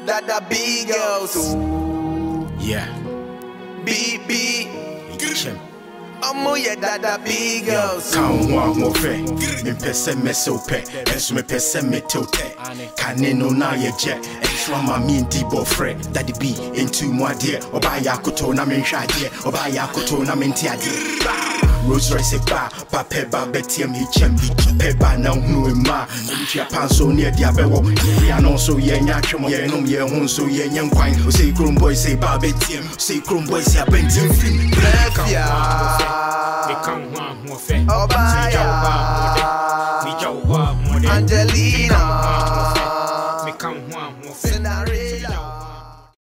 Dada big girls. Yeah. BB. Omo ye dada big girls. Count one more friend. Me pese me so pe. Enso me pese me tote. Kaneno na ye jet. Enso ma mi ndi bo friend. Daddy be into moi dear. Oba ya koto na me nhwa dear. Oba ya koto na me nti ade. Rose Royce ba peba betiem hi chem peba na hunu ema ntia panso ne dia bewo ya no so ye nya twemo ye nom ye hu so ye nya nkwan o say krum boy say ba betiem say krum boy say abentim film ya me kan ho fe oba ya mi jawa mode Angelina me kan ho fe Cinderella